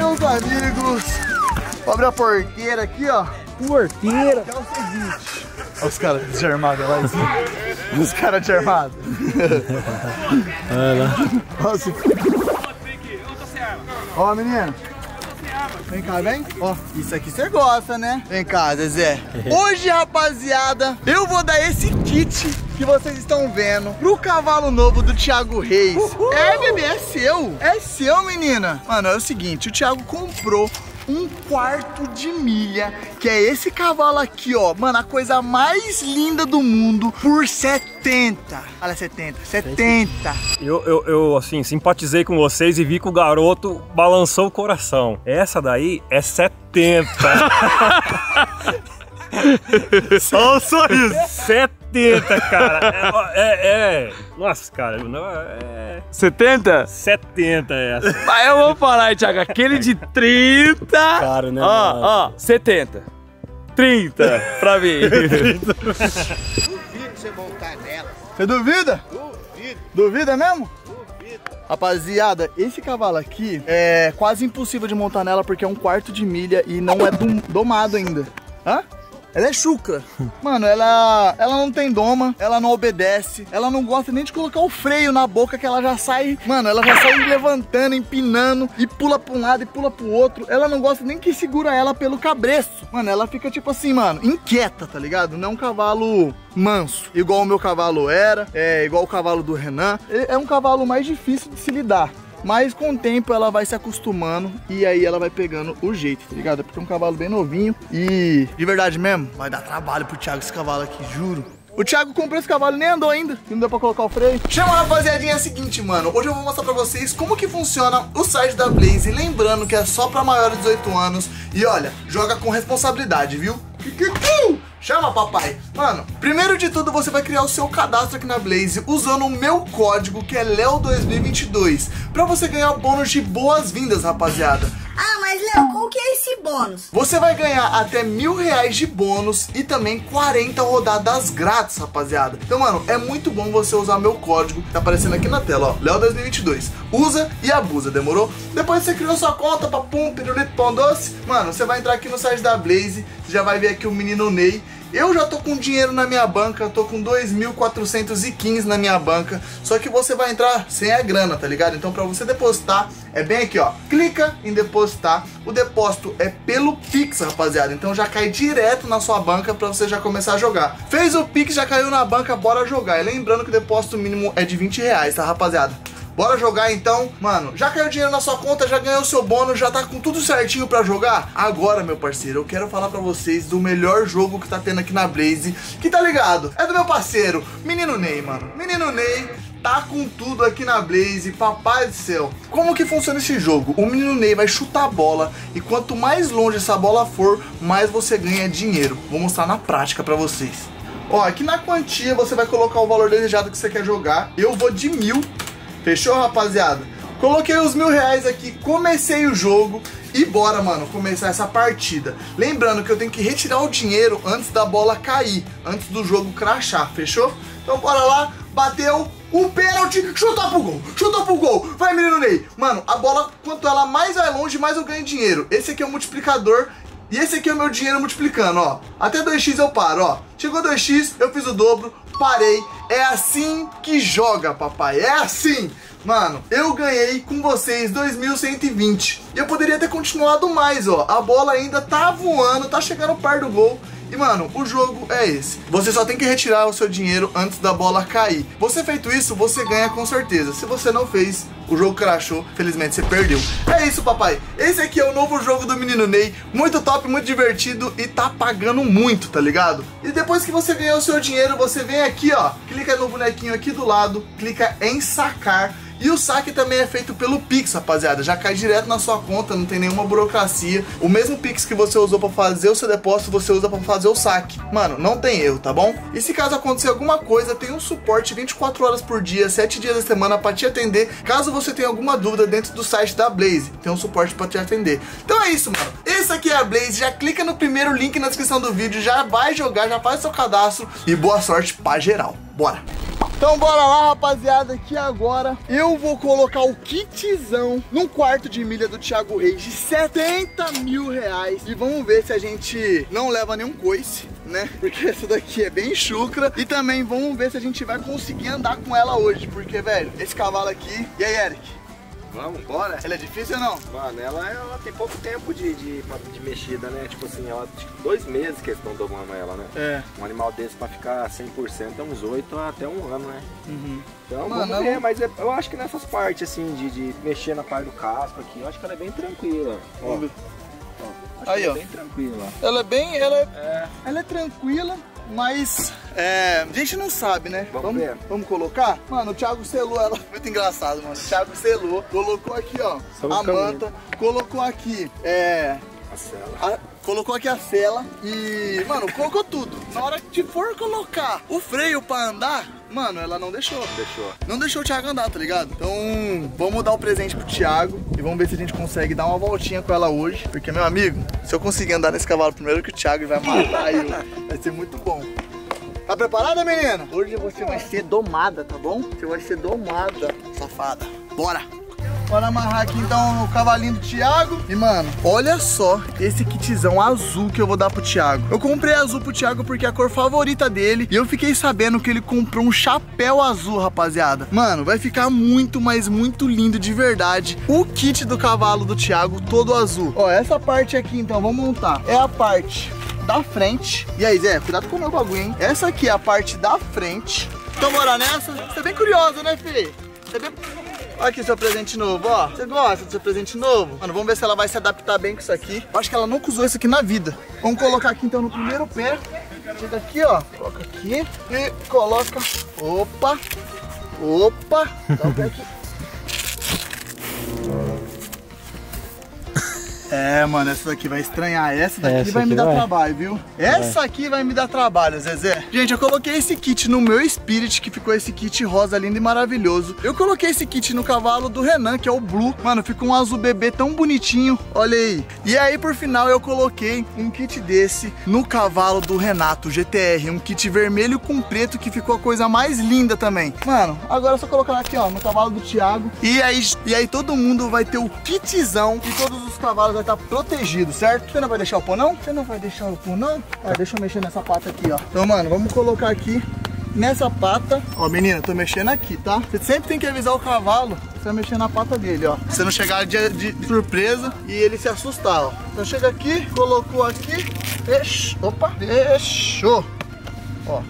meus amigos, vou abrir a porteira aqui, ó. Porteira. Que é o seguinte. Olha os caras desarmados lá em cima. Os caras desarmados. Olha lá. Ó, menino. Vem cá, vem. Ó, isso aqui você gosta, né? Vem cá, Zezé. Hoje, rapaziada, eu vou dar esse kit que vocês estão vendo pro cavalo novo do Thiago Reis. Uhul. É, bebê, é seu. É seu, menina. Mano, é o seguinte, o Thiago comprou um quarto de milha, que é esse cavalo aqui, ó. Mano, a coisa mais linda do mundo por 70. Olha, 70. Eu assim, simpatizei com vocês e vi que o garoto balançou o coração. Essa daí é 70. Só um sorriso. 70, cara. Nossa, cara. Não, 70? 70 é essa. Mas eu vou falar, Thiago. Aquele de 30. Cara, né? Ó, 70. 30 pra mim. Duvido você voltar nela. Você duvida? Duvido. Duvida mesmo? Duvido. Rapaziada, esse cavalo aqui é quase impossível de montar nela porque é um quarto de milha e não é domado ainda. Hã? Ela é chucra. Mano, ela não tem doma, ela não obedece, ela não gosta nem de colocar o freio na boca que ela já sai, mano, ela já sai levantando, empinando e pula pra um lado e pula pro outro. Ela não gosta nem que segura ela pelo cabreço. Mano, ela fica tipo assim, mano, inquieta, tá ligado? Não é um cavalo manso, igual o meu cavalo era, igual o cavalo do Renan. É um cavalo mais difícil de se lidar. Mas com o tempo ela vai se acostumando e aí ela vai pegando o jeito, tá ligado? Porque é um cavalo bem novinho e, de verdade mesmo, vai dar trabalho pro Thiago esse cavalo aqui, juro. O Thiago comprou esse cavalo e nem andou ainda, não deu pra colocar o freio. Chama, rapaziadinha, é o seguinte, mano. Hoje eu vou mostrar pra vocês como que funciona o site da Blaze. Lembrando que é só pra maiores de 18 anos. E olha, joga com responsabilidade, viu? Chama, papai. Mano, primeiro de tudo você vai criar o seu cadastro aqui na Blaze usando o meu código, que é Leo2022, pra você ganhar bônus de boas-vindas, rapaziada. Ah, mas Léo, qual que é esse bônus? Você vai ganhar até R$1.000 de bônus e também 40 rodadas grátis, rapaziada. Então, mano, é muito bom você usar meu código, que tá aparecendo aqui na tela, ó, Leo2022. Usa e abusa, demorou? Depois você criou sua conta, papum, pirulito, pão doce. Mano, você vai entrar aqui no site da Blaze, você já vai ver aqui o menino Ney. Eu já tô com dinheiro na minha banca, eu tô com 2.415 na minha banca. Só que você vai entrar sem a grana, tá ligado? Então pra você depositar, é bem aqui, ó. Clica em depositar. O depósito é pelo Pix, rapaziada. Então já cai direto na sua banca pra você já começar a jogar. Fez o Pix, já caiu na banca, bora jogar. E lembrando que o depósito mínimo é de R$20, tá, rapaziada? Bora jogar então, mano. Já caiu dinheiro na sua conta, já ganhou o seu bônus, já tá com tudo certinho pra jogar? Agora, meu parceiro, eu quero falar pra vocês do melhor jogo que tá tendo aqui na Blaze, que tá ligado? É do meu parceiro, Menino Ney, mano. Menino Ney tá com tudo aqui na Blaze, papai do céu. Como que funciona esse jogo? O Menino Ney vai chutar a bola e quanto mais longe essa bola for, mais você ganha dinheiro. Vou mostrar na prática pra vocês. Ó, aqui na quantia você vai colocar o valor desejado que você quer jogar. Eu vou de 1.000. Fechou, rapaziada? Coloquei os R$1.000 aqui, comecei o jogo e bora, mano, começar essa partida. Lembrando que eu tenho que retirar o dinheiro antes da bola cair, antes do jogo crashar, fechou? Então bora lá, bateu o pênalti, chuta pro gol, vai, menino Ney. Mano, a bola, quanto ela mais vai longe, mais eu ganho dinheiro. Esse aqui é o multiplicador e esse aqui é o meu dinheiro multiplicando, ó. Até 2x eu paro, ó. Chegou 2x, eu fiz o dobro, parei. É assim que joga, papai, é assim. Mano, eu ganhei com vocês 2.120. E eu poderia ter continuado mais, ó. A bola ainda tá voando, tá chegando perto do gol. E, mano, o jogo é esse. Você só tem que retirar o seu dinheiro antes da bola cair. Você feito isso, você ganha com certeza. Se você não fez, o jogo crashou. Felizmente, você perdeu. É isso, papai. Esse aqui é o novo jogo do Menino Ney. Muito top, muito divertido e tá pagando muito, tá ligado? E depois que você ganhou o seu dinheiro, você vem aqui, ó. Clica no bonequinho aqui do lado. Clica em sacar. E o saque também é feito pelo Pix, rapaziada. Já cai direto na sua conta, não tem nenhuma burocracia. O mesmo Pix que você usou pra fazer o seu depósito, você usa pra fazer o saque. Mano, não tem erro, tá bom? E se caso acontecer alguma coisa, tem um suporte 24 horas por dia, 7 dias da semana pra te atender. Caso você tenha alguma dúvida dentro do site da Blaze, tem um suporte pra te atender. Então é isso, mano. Esse aqui é a Blaze. Já clica no primeiro link na descrição do vídeo, já vai jogar, já faz seu cadastro. E boa sorte pra geral. Bora! Então bora lá, rapaziada, que agora eu vou colocar o kitzão num quarto de milha do Thiago Reis de 70 mil reais. E vamos ver se a gente não leva nenhum coice, né? Porque essa daqui é bem chucra. E também vamos ver se a gente vai conseguir andar com ela hoje. Porque, velho, esse cavalo aqui... E aí, Eric? Vamos, bora. Ela é difícil ou não? Mano, ela tem pouco tempo de mexida, né? Tipo assim, ela 2 meses que eles estão domando ela, né? É. Um animal desse pra ficar 100% é uns 8 até um ano, né? Uhum. Então, Mano, vamos ver, mas eu acho que nessas partes, assim, de mexer na parte do casco aqui, eu acho que ela é bem tranquila. Ó, Vamos ver. acho Aí, que ela ó. é bem tranquila. Ela é bem... Ela é tranquila, mas a gente não sabe, né? Vamos ver. Vamos colocar? Mano, o Thiago selou ela. Muito engraçado, mano. O Thiago selou, colocou aqui, ó, a manta, colocou aqui, A sela. colocou aqui a sela e, mano, colocou tudo. Na hora que for colocar o freio pra andar, mano, ela não deixou. Não deixou o Thiago andar, tá ligado? Então, vamos dar o presente pro Thiago e vamos ver se a gente consegue dar uma voltinha com ela hoje. Porque, meu amigo, se eu conseguir andar nesse cavalo primeiro que o Thiago vai matar eu, vai ser muito bom. Tá preparada, menina? Hoje você vai ser domada, tá bom? Você vai ser domada, safada. Bora! Bora amarrar aqui então o cavalinho do Thiago. E mano, olha só esse kitzão azul que eu vou dar pro Thiago. Eu comprei azul pro Thiago porque é a cor favorita dele. E eu fiquei sabendo que ele comprou um chapéu azul, rapaziada. Mano, vai ficar muito, mas muito lindo de verdade o kit do cavalo do Thiago todo azul. Ó, essa parte aqui então, vamos montar. É a parte da frente. E aí, Zé, cuidado com o meu bagulho, hein? Essa aqui é a parte da frente. Então bora nessa. Você é bem curiosa, né, Fê? Você é bem... Olha aqui seu presente novo, ó. Você gosta do seu presente novo? Mano, vamos ver se ela vai se adaptar bem com isso aqui. Eu acho que ela nunca usou isso aqui na vida. Vamos colocar aqui então no primeiro pé. Chega aqui, ó. Coloca aqui e coloca... Opa! Opa! Dá o pé aqui. É, mano, essa daqui vai estranhar. Essa daqui vai me dar trabalho, viu? Essa aqui vai me dar trabalho, Zezé. Gente, eu coloquei esse kit no meu Spirit, que ficou esse kit rosa lindo e maravilhoso. Eu coloquei esse kit no cavalo do Renan, que é o Blue. Mano, ficou um azul bebê tão bonitinho. Olha aí. E aí, por final, eu coloquei um kit desse no cavalo do Renato, GTR. Um kit vermelho com preto, que ficou a coisa mais linda também. Mano, agora é só colocar aqui, ó, no cavalo do Thiago. E aí todo mundo vai ter o kitzão e todos os cavalos vai estar protegido, certo? Você não vai deixar o pão, não? Você não vai deixar o pão, não? Ó, deixa eu mexer nessa pata aqui, ó. Então, mano, vamos colocar aqui nessa pata. Ó, menina, tô mexendo aqui, tá? Você sempre tem que avisar o cavalo. Você vai mexer na pata dele, ó. Pra você não chegar de surpresa e ele se assustar, ó. Então chega aqui, colocou aqui. Opa, fechou. Ó.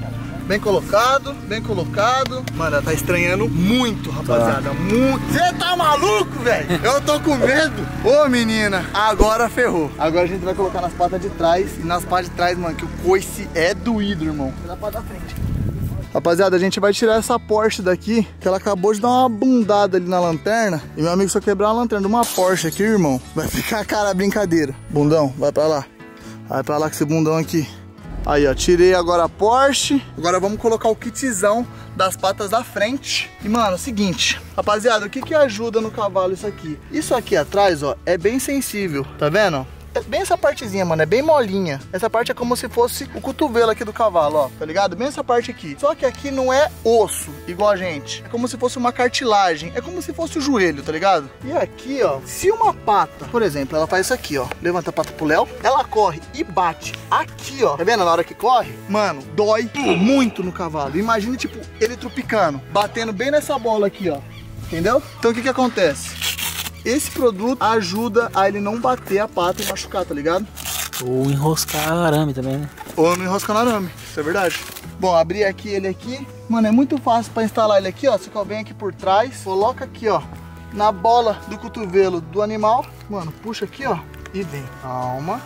Bem colocado, bem colocado. Mano, ela tá estranhando muito, rapaziada. Muito. Você tá maluco, velho? Eu tô com medo. Ô, menina, agora ferrou. Agora a gente vai colocar nas patas de trás. E nas patas de trás, mano, que o coice é doído, irmão. Da parte da frente. Rapaziada, a gente vai tirar essa Porsche daqui, que ela acabou de dar uma bundada ali na lanterna. E meu amigo só quebrar a lanterna de uma Porsche aqui, irmão. Vai ficar cara a brincadeira. Bundão, vai pra lá. Vai pra lá com esse bundão aqui. Aí, ó, tirei agora a Porsche. Agora vamos colocar o kitzão das patas da frente. E, mano, é o seguinte, rapaziada, o que que ajuda no cavalo isso aqui? Isso aqui atrás, ó, é bem sensível, tá vendo? É bem essa partezinha, mano, é bem molinha. Essa parte é como se fosse o cotovelo aqui do cavalo, ó, tá ligado? Bem essa parte aqui. Só que aqui não é osso, igual a gente. É como se fosse uma cartilagem. É como se fosse o joelho, tá ligado? E aqui, ó, se uma pata, por exemplo, ela faz isso aqui, ó. Levanta a pata pro Léo, ela corre e bate aqui, ó. Tá vendo na hora que corre? Mano, dói muito no cavalo. Imagina, tipo, ele tropicando, batendo bem nessa bola aqui, ó. Entendeu? Então o que que acontece? Esse produto ajuda a ele não bater a pata e machucar, tá ligado? Ou enroscar arame também, né? Ou não enroscar no arame, isso é verdade. Bom, abrir aqui ele aqui. Mano, é muito fácil pra instalar ele aqui, ó. Você vem aqui por trás, coloca aqui, ó, na bola do cotovelo do animal. Mano, puxa aqui, ó, e vem. Calma.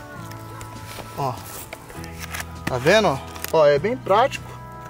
Ó. Tá vendo, ó? Ó, é bem prático.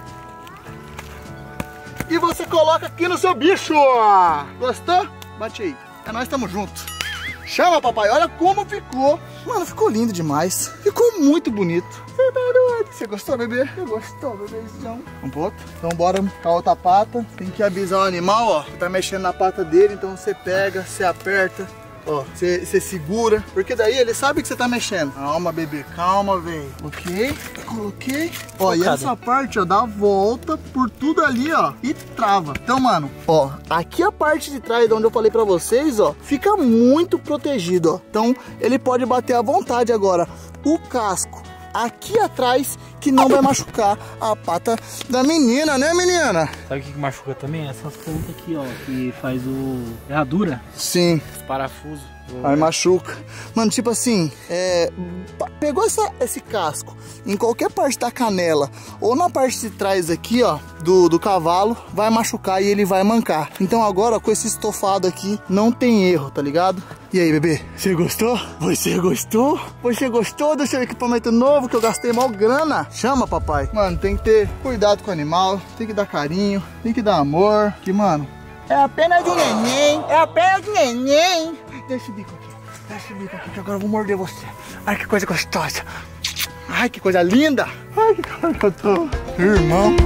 E você coloca aqui no seu bicho, ó. Gostou? Bate aí. É nós, tamo junto. Chama, papai. Olha como ficou. Mano, ficou lindo demais. Ficou muito bonito. Você tá doido? Você gostou, bebê? Você gostou, bebêzão? Vamos pro outro? Então bora com a outra pata. Tem que avisar o animal, ó. Você tá mexendo na pata dele, então você pega, você aperta Ó, você segura, porque daí ele sabe que você tá mexendo. Calma, bebê, calma, velho. Ok, coloquei. Ó, e essa parte, ó, dá a volta por tudo ali, ó, e trava. Então, mano, ó, aqui a parte de trás, onde eu falei pra vocês, ó, fica muito protegido, ó. Então, ele pode bater à vontade agora. O casco aqui atrás, que não vai machucar a pata da menina, né, menina? Sabe o que machuca também? Essas pontas aqui, ó, que faz o ferradura. Sim. Os parafusos. Aí machuca. Mano, tipo assim, pegou esse casco em qualquer parte da canela ou na parte de trás aqui, ó, do cavalo, vai machucar e ele vai mancar. Então agora, com esse estofado aqui, não tem erro, tá ligado? E aí, bebê, você gostou? Você gostou? Você gostou do seu equipamento novo que eu gastei mó grana? Chama, papai. Mano, tem que ter cuidado com o animal, tem que dar carinho, tem que dar amor. Que, mano, é apenas de neném, é apenas de neném. Deixa o bico aqui, que agora eu vou morder você. Ai, que coisa gostosa. Ai, que coisa linda. Ai, que coisa que eu tô. Irmão.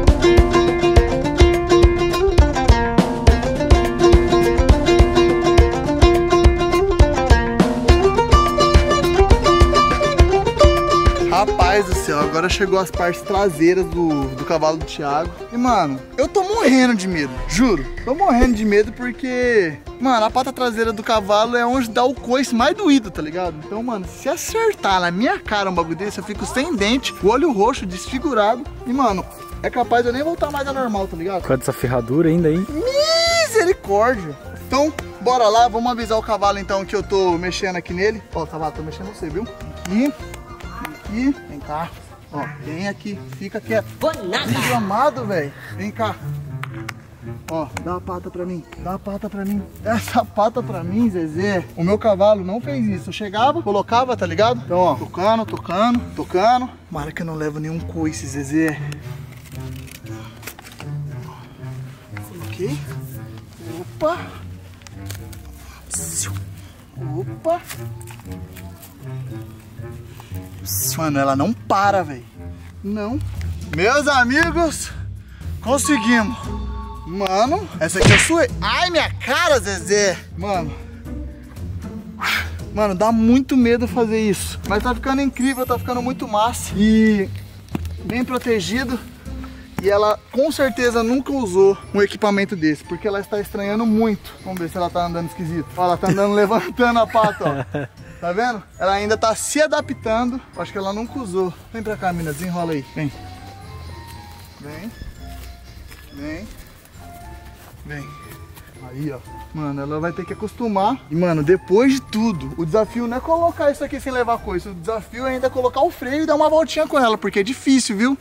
Rapaz do céu, agora chegou as partes traseiras do cavalo do Thiago. E, mano, eu tô morrendo de medo, juro. Tô morrendo de medo porque, mano, a pata traseira do cavalo é onde dá o coice mais doído, tá ligado? Então, mano, se acertar na minha cara um bagulho desse, eu fico sem dente, o olho roxo, desfigurado. E, mano, é capaz de eu nem voltar mais a normal, tá ligado? Por causa dessa ferradura ainda, hein? Misericórdia. Então, bora lá, vamos avisar o cavalo então que eu tô mexendo aqui nele. Ó, cavalo, tô mexendo você, viu? Aqui, vem cá. Ó, vem aqui, fica quieto. Filho amado, velho. Vem cá. Ó, dá a pata pra mim, dá a pata pra mim. Essa pata pra mim, Zezé, o meu cavalo não fez isso. Eu chegava, colocava, tá ligado? Então, ó, tocando. Tomara que eu não levo nenhum coice, Zezé. Ok. Opa. Opa. Mano, ela não para, velho. Não. Meus amigos, conseguimos. Mano, essa aqui eu suei. Ai, minha cara, Zezé. Mano, dá muito medo fazer isso. Mas tá ficando incrível, tá ficando muito massa. E bem protegido. E ela com certeza nunca usou um equipamento desse, porque ela está estranhando muito. Vamos ver se ela tá andando esquisito. Ó, ela tá andando levantando a pata, ó. Tá vendo? Ela ainda tá se adaptando. Acho que ela nunca usou. Vem pra cá, mina, desenrola aí. Vem. Vem. Aí, ó. Mano, ela vai ter que acostumar. E, mano, depois de tudo, o desafio não é colocar isso aqui sem levar coisa. O desafio é ainda colocar o freio e dar uma voltinha com ela, porque é difícil, viu?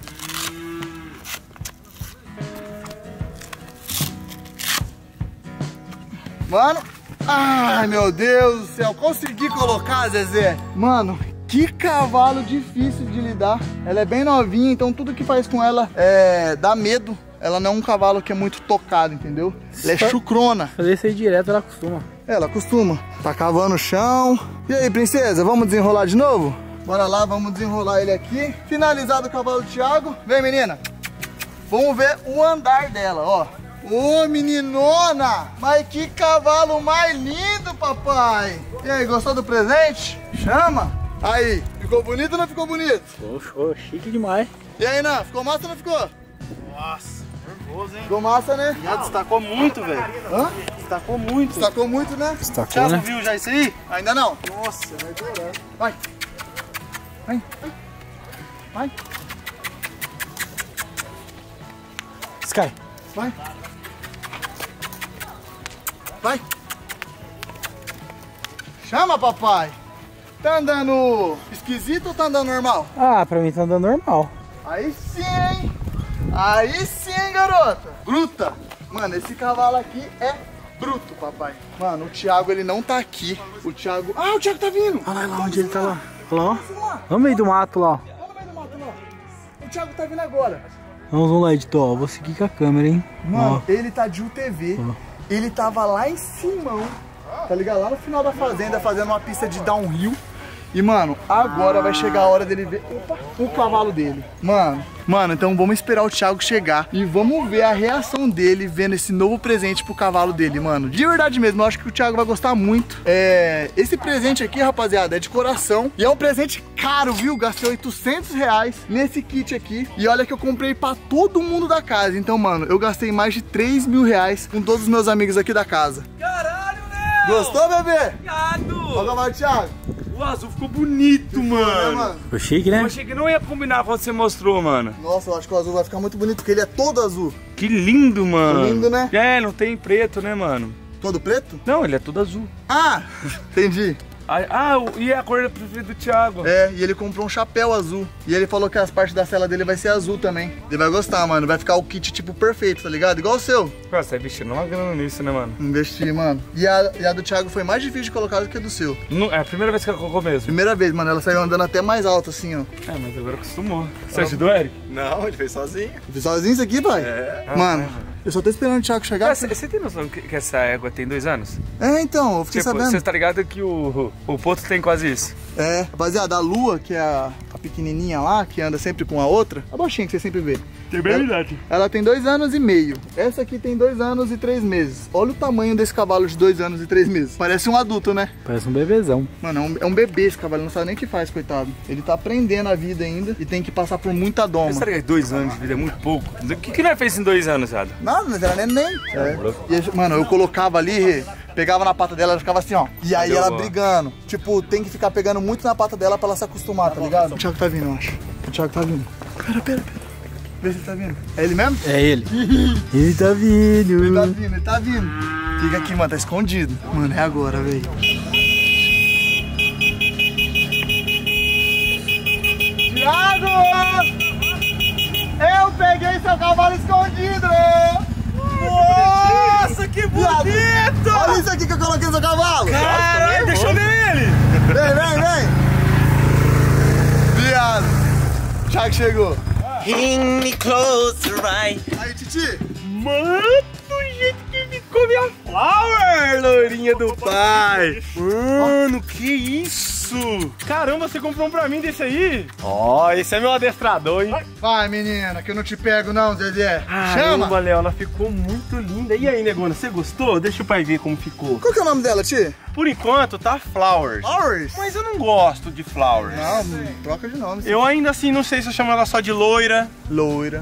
Mano, ai meu Deus do céu, consegui colocar, Zezé. Mano, que cavalo difícil de lidar. Ela é bem novinha, então tudo que faz com ela dá medo. Ela não é um cavalo que é muito tocado, entendeu? Ela é chucrona. Fazer isso aí direto, ela acostuma. Ela costuma. Tá cavando o chão. E aí, princesa, vamos desenrolar de novo? Bora lá, vamos desenrolar ele aqui. Finalizado o cavalo do Thiago. Vem, menina. Vamos ver o andar dela, ó. Ô, meninona! Mas que cavalo mais lindo, papai! E aí, gostou do presente? Chama! Aí, ficou bonito ou não ficou bonito? Ficou chique demais. E aí, Nan, ficou massa ou não ficou? Nossa, nervoso, hein? Ficou massa, né? Já destacou muito, velho. Hã? Destacou muito. Destacou muito, né? Destacou, Já né? viu já isso aí? Ainda não? Nossa, vai adorar. Vai! Vai! Sky. Vai! Vai! Chama, papai! Tá andando esquisito ou tá andando normal? Ah, pra mim tá andando normal. Aí sim, hein? Aí sim, hein, garota? Bruta! Mano, esse cavalo aqui é bruto, papai. Mano, o Thiago, ele não tá aqui. O Thiago... Ah, o Thiago tá vindo! Olha lá onde ele tá lá. Olha lá, ó. No meio do mato lá, ó. Olha no meio do mato lá. O Thiago tá vindo agora. Vamos lá, editor, ó. Vou seguir com a câmera, hein. Mano, ó. ele tá de UTV. Ele tava lá em Simão, tá ligado? Lá no final da fazenda, fazendo uma pista de downhill. E, mano, agora vai chegar a hora dele ver o cavalo dele. Mano, então vamos esperar o Thiago chegar e vamos ver a reação dele vendo esse novo presente pro cavalo dele, mano. De verdade mesmo, eu acho que o Thiago vai gostar muito. Esse presente aqui, rapaziada, é de coração e é um presente caro, viu? Gastei 800 reais nesse kit aqui e olha que eu comprei pra todo mundo da casa. Então, mano, eu gastei mais de 3 mil reais com todos os meus amigos aqui da casa. Caralho, Léo! Gostou, bebê? Obrigado! Olha lá, Thiago. O azul ficou bonito, mano. Ficou chique, né? Eu achei que não ia combinar quando você mostrou, mano. Nossa, eu acho que o azul vai ficar muito bonito, porque ele é todo azul. Que lindo, mano. Lindo, né? É, não tem preto, né, mano? Todo preto? Não, ele é todo azul. Ah, entendi. E a cor preferida do Thiago? E ele comprou um chapéu azul. E ele falou que as partes da cela dele vai ser azul também. Ele vai gostar, mano. Vai ficar o kit, tipo, perfeito, tá ligado? Igual o seu. Pô, você tá investindo uma grana nisso, né, mano? Investi, mano. E a do Thiago foi mais difícil de colocar do que a do seu. Não, é a primeira vez que ela colocou mesmo. Primeira vez, mano. Ela saiu andando até mais alto, assim, ó. Mas agora acostumou. Você ajudou, Eric? Não, ele fez sozinho. Fiz sozinho isso aqui, pai? Mano, eu só tô esperando o Thiago chegar. Você tem noção que essa égua tem 2 anos? Então, eu fiquei sabendo. Você tá ligado que o Poto tem quase isso? Rapaziada, a Lua, que é a pequenininha lá, que anda sempre com a outra, a baixinha que você sempre vê. Tem bem idade. Ela tem 2 anos e meio. Essa aqui tem 2 anos e 3 meses. Olha o tamanho desse cavalo de 2 anos e 3 meses. Parece um adulto, né? Parece um bebezão. Mano, é um bebê esse cavalo, não sabe nem o que faz, coitado. Ele tá aprendendo a vida ainda e tem que passar por muita doma. Você tá ligado? 2 anos de vida é muito pouco. O que ele fez em 2 anos, Zada? Nada, mas era neném. E, mano, eu colocava ali, pegava na pata dela, ela ficava assim, ó. E aí ela brigando. Tipo, tem que ficar pegando muito na pata dela pra ela se acostumar, tá ligado? O Thiago tá vindo, eu acho. O Thiago tá vindo. Pera. Vê se ele tá vindo. É ele mesmo? É ele. Ele tá vindo. Ele tá vindo. Fica aqui, mano, tá escondido. Mano, é agora, velho. Thiago! Eu peguei seu cavalo escondido! Nossa, que bonito! Olha isso aqui que eu coloquei no seu cavalo! Caralho, deixa eu ver ele! Vem! Viado! Thiago chegou! Bring me closer, right? Aí, Titi! Mano, do jeito que ficou minha flower, loirinha do pai! Mano, que isso? Caramba, você comprou um pra mim desse aí? Ó, esse é meu adestrador, hein? Vai, menina, que eu não te pego não, Zezé. Caramba, Chama! Léo, ela ficou muito linda. E aí, negona, você gostou? Deixa o pai ver como ficou. Qual que é o nome dela, Ti? Por enquanto, tá Flowers. Flowers? Mas eu não gosto de Flowers. Não, troca de nome. Eu ainda assim não sei se eu chamo ela só de loira. Loira.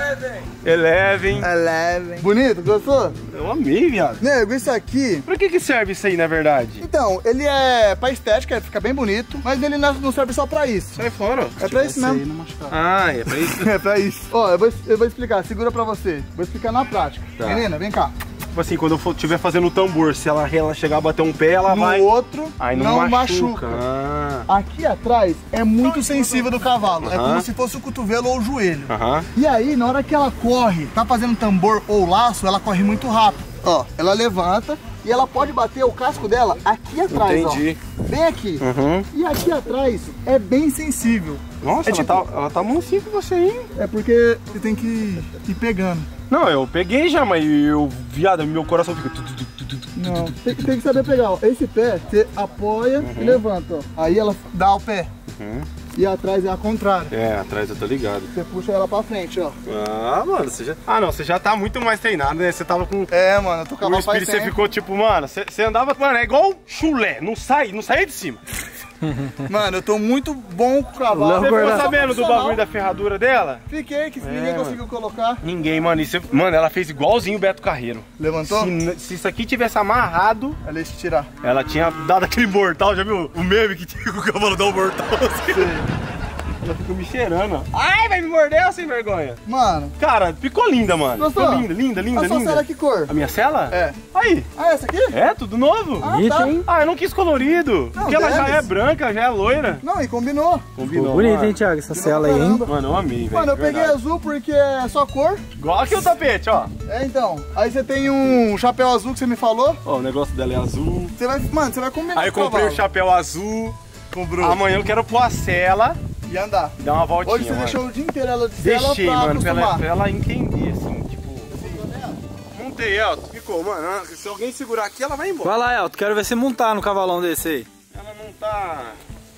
Eleven. Bonito, gostou? Eu amei, viado. Nego, isso aqui... Pra que serve isso aí, na verdade? Então, ele é pra estética, fica bem bonito, mas ele não serve só pra isso. Sai fora. É pra isso mesmo. Ah, é pra isso? É pra isso. Ó, eu vou explicar, segura pra você. Vou explicar na prática. Tá. Menina, vem cá. Tipo assim, quando eu estiver fazendo o tambor, se ela chegar a bater um pé, ela vai... No outro, Aí não machuca. Ah. Aqui atrás é muito sensível do cavalo. É como se fosse o cotovelo ou o joelho. E aí, na hora que ela corre, tá fazendo tambor ou laço, ela corre muito rápido. Ó, ela levanta e ela pode bater o casco dela aqui atrás, Entendi. ó. Bem aqui. E aqui atrás é bem sensível. Nossa, ela tá mansinha com você, hein? É porque você tem que ir pegando. Não, eu peguei já, mas viado, meu coração fica... Não, tem que saber pegar, ó. Esse pé, você apoia e levanta, ó. Aí ela dá o pé. E atrás é a contrária. É, atrás eu tô ligado. Você puxa ela pra frente, ó. Ah, mano, você já... Ah, não, você já tá muito mais treinado, né? Você tava com... Mano, eu tô O cavalo faz espírito, você tempo. ficou tipo, mano, você andava... Mano, é igual chulé, não saía de cima. Mano, eu tô muito bom com o cavalo. Você ficou sabendo do bagulho da ferradura dela? Fiquei, que ninguém conseguiu colocar. Ninguém, mano. Mano, ela fez igualzinho o Beto Carreiro. Levantou? Se isso aqui tivesse amarrado, Ela ia te tirar. ela tinha dado aquele mortal. Já viu o meme que tinha que o cavalo dá um mortal assim? Ela ficou me cheirando, ó. Ai, vai me morder, sem vergonha. Mano, Cara, ficou linda, mano. Gostou? Ficou linda. a sua cela que cor? A minha cela? É. Aí. Ah, essa aqui? É, tudo novo. Ah, tá. Ah, eu não quis colorido. Não, porque ela já deve. é branca, já é loira. Não, e combinou. Combinou. Bonito, mano. hein, Thiago, essa cela aí, hein? Caramba. Mano, eu amei, velho. Mano, eu de peguei verdade. azul porque é só cor. Igual aqui o tapete, ó. Então. Aí você tem um chapéu azul que você me falou. Ó, o negócio dela é azul. Você vai, mano, você vai combinar Aí eu com o comprei o cavalo. chapéu azul. Comprou. Amanhã eu quero pôr a cela E andar. e dar uma voltinha, Hoje você mano. deixou o dia inteiro ela de cela Deixei, pra mano, pra acostumar. ela entender, assim, tipo... Montei, Elton. Ficou, mano. Se alguém segurar aqui, ela vai embora. Vai lá, Elton, quero ver você montar no cavalão desse aí. Ela não tá...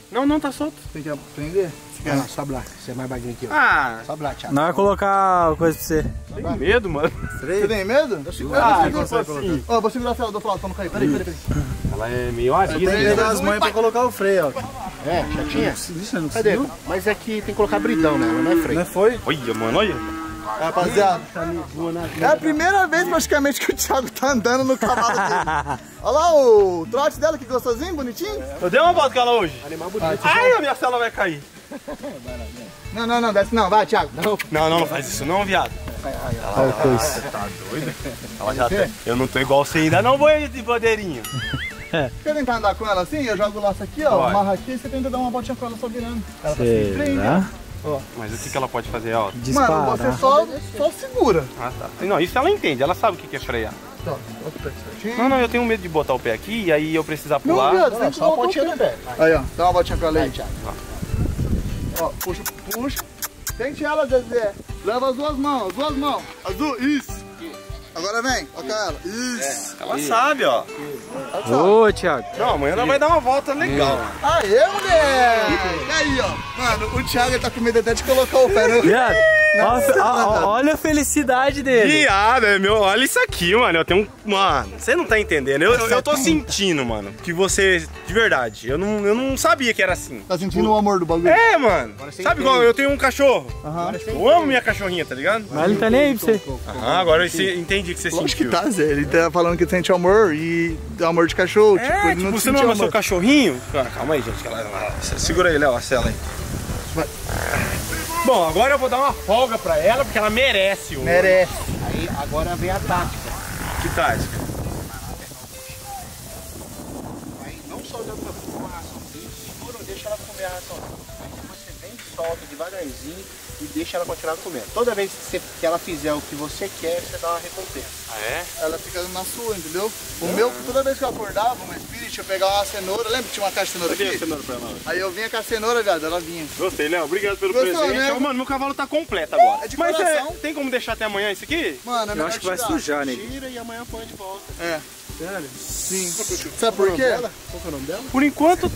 Não, tá solto. Tem que aprender? Não, sobe lá, você é mais bagulho aqui, ó. Ah, Sobe lá, Thiago. Não vai colocar coisa pra você. tem medo, mano. Você tem medo? Ó, vou segurar a cela do Flávio pra não cair. Peraí. Ela é meio Tem árida. que dar as mães pra colocar o freio, ó. É, chatinha? Isso não Cadê? conseguiu? Mas é que tem que colocar bridão nela, não é freio. Não foi? Olha, mano, olha. Rapaziada, é a primeira vez praticamente que o Thiago tá andando no cavalo dele. Olha lá o trote dela, que gostosinho, bonitinho. Eu dei uma volta com ela hoje. Animal bonito. Ai, a minha cela vai cair. Não, desce não, vai, Thiago. Não faz isso não, viado. Olha o coice. Tá doido? Ela já tá... Eu não tô igual você ainda não, boi de bandeirinha. Quer tentar andar com ela assim? Eu jogo o laço aqui, ó, Vai. amarra aqui e você tenta dar uma voltinha com ela só virando. Ela tá se prendendo. Será? Mas o que ela pode fazer, ó? Disparar. Mano, você só segura. Ah, tá. Não, isso ela entende, ela sabe o que é frear. Tá, bota o pé certinho. Não, eu tenho medo de botar o pé aqui e aí eu precisar Não, pular. viado, você tem que Só a colocar o pontinha pé. do pé. Aí, ó, dá uma voltinha com ela aí. Vai, Thiago. Ó, puxa. Tente ela, Zezé. Leva as duas mãos. Azul, isso. Agora vem, toca ela. Isso. Ela sabe, ó. Ô, Thiago. Não, amanhã ela vai dar uma volta legal. Aê, moleque! E aí, ó. Mano, o Thiago ele tá com medo até de colocar o pé no... Viado, olha a felicidade dele. Viado, é meu. Olha isso aqui, mano. Eu tenho um. Mano, você não tá entendendo. Eu tô sentindo, mano. Que você. De verdade. Eu não sabia que era assim. Tá sentindo o amor do bagulho? É, mano. Sabe igual eu tenho um cachorro? Aham. Eu amo minha cachorrinha, tá ligado? Mas ele não tá nem aí pra você. Agora eu entendi que você Lógico que sentiu. tá, Zé. Ele tá falando que sente amor e amor de cachorro. É, ele tipo, você sentiu não ama amor. seu cachorrinho? Ah, calma aí, gente. Segura aí, Léo, a cela aí. Vai. Bom, agora eu vou dar uma folga pra ela, porque ela merece. Merece. Aí agora vem a tática. Que tática? Aí não só olhando pra ração, segura, deixa ela comer a ração. Aí você vem, solta devagarzinho e deixa ela continuar comendo. Toda vez que ela fizer o que você quer, você dá uma recompensa. Ah, é? Ela fica na sua, entendeu? O meu, toda vez que eu acordava, o meu espírito, eu pegava uma cenoura. Lembra que tinha uma caixa de cenoura Cadê a aqui? cenoura pra ela? Aí eu vinha com a cenoura, viado, ela vinha. Gostei, Léo. Obrigado pelo Gostou, presente. né? Mano, meu cavalo tá completo agora. É de Mas coração. tem como deixar até amanhã isso aqui? Mano, é melhor acho que vai tirar. sujar, né? Tira e amanhã põe de volta. É. Sério? Sim. Sabe por quê? Qual que é o nome dela? Por enquanto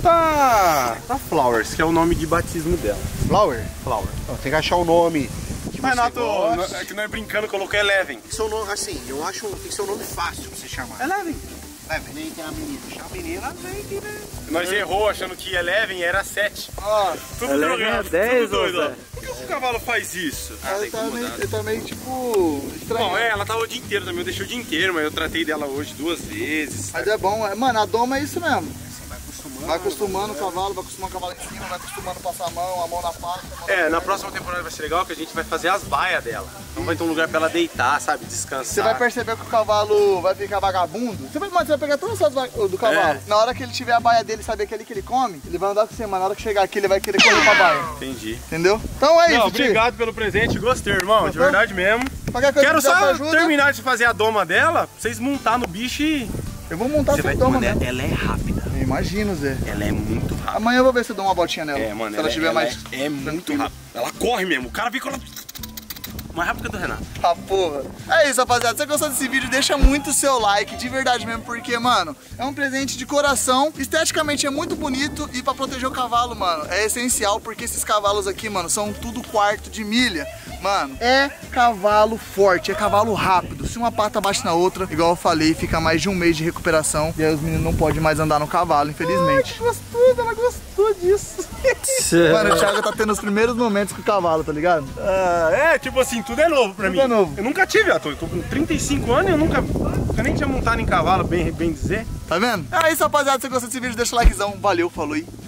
tá Flowers, que é o nome de batismo dela. Flower? Flower. Ó, tem que achar o nome que você Renato, gosta. é que nós brincando, colocou Eleven. Tem que ser um nome, assim, eu acho que tem que ser um nome fácil pra você chamar. Eleven. Nem tem a menina. Chama a menina, vem que né? Nós errou achando que Eleven era 7. Ó, Tudo Eleven drogado, é 10, tudo doido, ô, ó. Zé. Por que o cavalo faz isso? ele tá meio tipo estranho. Bom, ela tava o dia inteiro também, eu deixei o dia inteiro, mas eu tratei dela hoje 2 vezes. Mas é bom, mano, a doma é isso mesmo. Você vai acostumando. Vai acostumando o cavalo, vai acostumando o cavalo em cima, vai acostumando a passar a mão na pata. É, na próxima temporada vai ser legal que a gente vai fazer as baias dela. Então vai ter um lugar pra ela deitar, sabe, descansar. Você vai perceber que o cavalo vai ficar vagabundo. Você vai pegar todas as fotos do cavalo. É. Na hora que ele tiver a baia dele, saber que é ali que ele come, ele vai andar com você, mas na hora que chegar aqui, ele vai querer correr pra baia. Entendi. Entendeu? Então é Não, isso, tio. obrigado pelo presente, gostei, irmão, de Gostou? verdade mesmo. Qualquer coisa Quero que precisar de só ajuda, terminar de fazer a doma dela, pra vocês montar no bicho e... eu vou montar a doma, né? ela é rápida. Eu imagino, Zé. Ela é muito rápida. Amanhã eu vou ver se eu dou uma botinha nela. É, mano, se ela tiver mais... é muito rápida. Ela corre mesmo, o cara vem com ela... mais rápido que a do Renato. Ah, porra. É isso, rapaziada. Se você gostou desse vídeo, deixa muito o seu like, de verdade mesmo, porque, mano, é um presente de coração. Esteticamente é muito bonito e pra proteger o cavalo, mano, é essencial, porque esses cavalos aqui, mano, são tudo quarto de milha. Mano, é cavalo forte, é cavalo rápido. Se uma pata bate na outra, igual eu falei, fica mais de um mês de recuperação. E aí os meninos não podem mais andar no cavalo, infelizmente. Gostoso, ela gostou disso. Mano, o Thiago tá tendo os primeiros momentos com o cavalo, tá ligado? É, tipo assim, tudo é novo pra mim. é novo. Eu nunca tive, eu tô com 35 anos e eu nunca nem tinha montado em cavalo, bem dizer. Tá vendo? É isso, rapaziada. Se você gostou desse vídeo, deixa o likezão. Valeu, falou aí.